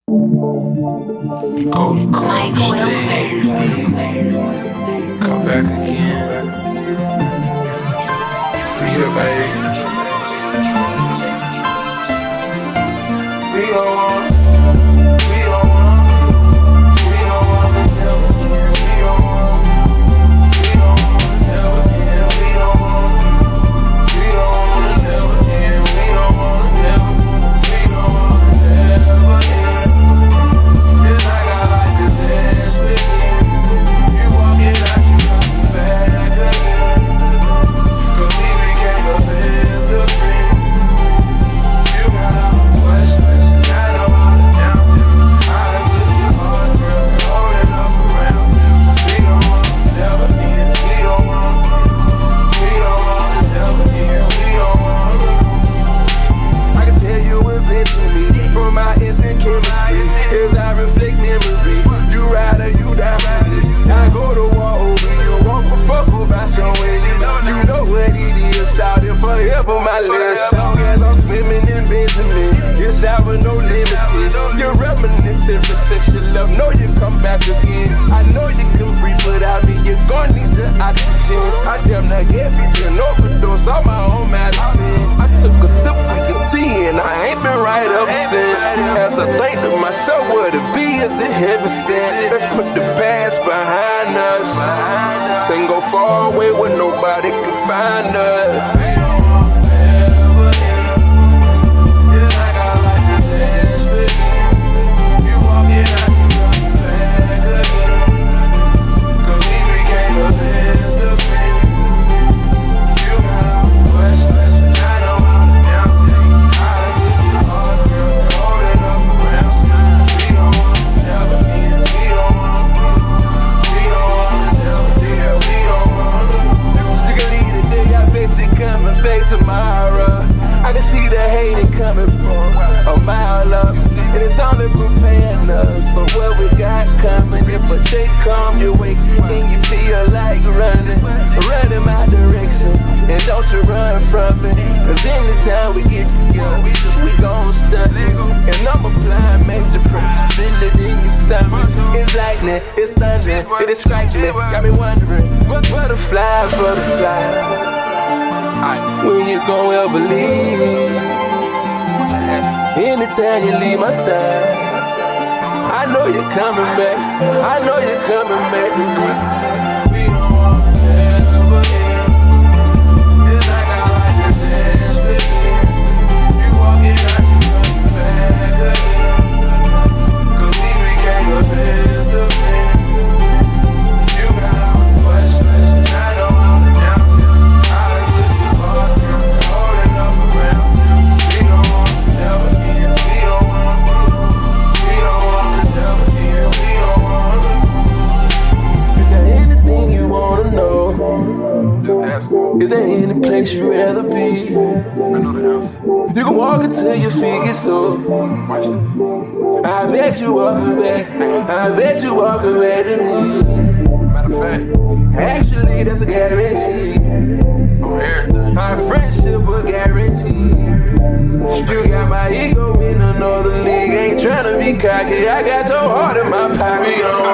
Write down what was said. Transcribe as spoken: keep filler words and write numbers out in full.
Go, come, stay, come back again. We here, baby. We don't want, we don't want, we don't want to never again. We don't want, we don't want to never again. We don't want, we don't want to never again. We don't want to never, we don't want to never again. It's like I like to dance with you. You walking out, you coming back again. Cause we became the best of friends. You got all the questions, got all the answers. I done took your heart, girl, and hold it up around you. We don't want to never end. We don't want, we don't want to never end. We don't want. I can tell you was into me from my instant chemistry. As I reflect memory, you ride or you die. I go to war over you, won't fuck about showing you. You know what it is, shout it forever, my little song. As I'm swimming in Benjamin, your shower no limited. You're reminiscent for sexual love, know you come back again. I know you can breathe without me, you're gonna need your oxygen. I damn near gave you an overdose on my own medicine. I took a sip of your tea and I ain't been right up since. As I think to myself, what it be is it heaven sent. Let's put the past behind us and go far away where nobody can find us. Tomorrow, I can see the hate coming from a mile up, and it's only preparing us for what we got coming. If a day come your way and you feel like running, run in my direction, and don't you run from it. Cause anytime we get together, we gon' stun it. And I'm applying major pressure, feel it in your stomach. It's lightning, it's thundering, it is striking me, got me wondering, butterfly, butterfly, when you gon' ever leave? Anytime you leave my side, I know you're coming back. I know you're coming back. We don't want to ever end. It's like I like to dance with you. You walking out, you coming back again. Cause we became the best of friends. You got all the questions, I know all the answers. Is there any place you'd rather be? You can walk until your feet get sore. I bet you walk back. I bet you walk back to me. Actually, that's a guarantee. Our friendship a guarantee. You got my ego in another league. Ain't tryna be cocky. I got your heart in my pocket.